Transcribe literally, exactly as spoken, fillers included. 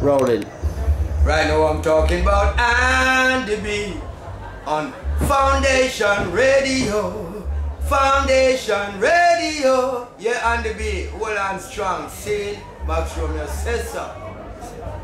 Rolling. Right now I'm talking about Andy B on Foundation Radio. Foundation Radio. Yeah, Andy B, well and strong. See, make sure you say so.